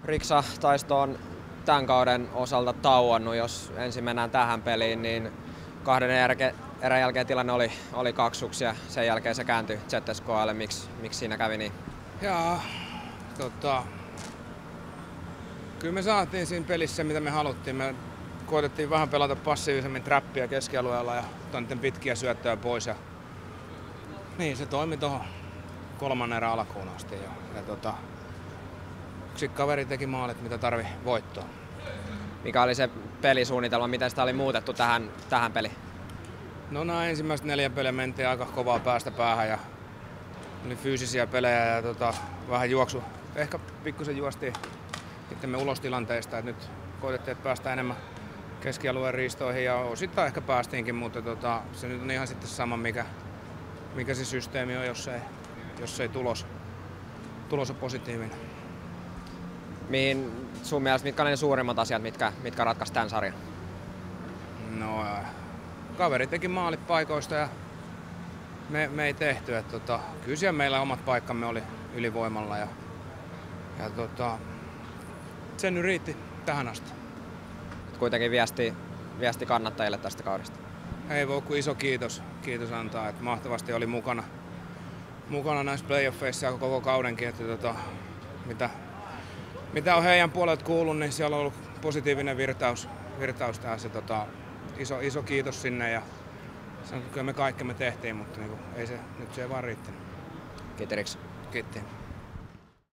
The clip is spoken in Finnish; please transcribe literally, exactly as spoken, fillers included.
Riksa-taisto on tämän kauden osalta tauonnut. Jos ensin mennään tähän peliin, niin kahden erän jälkeen tilanne oli, oli kaksuksi ja sen jälkeen se kääntyi Z S K:lle. Miksi, miksi siinä kävi niin? Jaa, tota, kyllä me saatiin siinä pelissä mitä me haluttiin. Me koetettiin vähän pelata passiivisemmin trappia keskialueella ja niiden pitkiä syöttöjä pois. Ja niin, se toimi tuohon kolmannen erän alkuun asti. Ja, ja tota, yksi kaveri teki maalit, mitä tarvi voittoa. Mikä oli se pelisuunnitelma? Miten sitä oli muutettu tähän, tähän peliin? No nämä ensimmäiset neljä peliä mentiin aika kovaa päästä päähän ja oli fyysisiä pelejä ja tota, vähän juoksu. Ehkä pikkusen juostiin me ulos tilanteesta, että nyt koitettiin, että päästään enemmän keskialueen riistoihin ja osittain ehkä päästiinkin, mutta tota, se nyt on ihan sitten sama, mikä, mikä se systeemi on, jos ei, jos ei tulos, tulos on positiivinen. Mihin sun mielestä, mitkä on ne suurimmat asiat, mitkä, mitkä ratkaisi tämän sarjan? No, kaveri teki maalit paikoista ja me, me ei tehty. Että, tota, kyllä siellä meillä omat paikkamme oli ylivoimalla ja, ja tota, se nyt riitti tähän asti. Kuitenkin viesti, viesti kannattajille tästä kaudesta. Ei voi kuin iso kiitos, kiitos antaa, että mahtavasti oli mukana, mukana näissä playoffeissa koko kaudenkin. Että, tota, mitä, mitä on heidän puolelta kuullut, niin siellä on ollut positiivinen virtaus, virtaus tässä. Tota, iso, iso kiitos sinne ja se on, kyllä me kaikki me tehtiin, mutta niin kuin, ei se, nyt se ei vaan riittänyt. Kiitos. Kiitos.